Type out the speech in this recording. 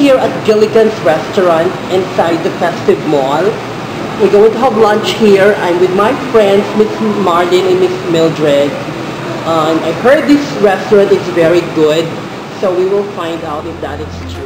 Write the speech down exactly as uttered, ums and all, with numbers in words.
here at Giligan's restaurant inside the Festive Mall. We're going to have lunch here. I'm with my friends, Miss Marlene and Miss Mildred. Um, I heard this restaurant is very good, so we will find out if that is true.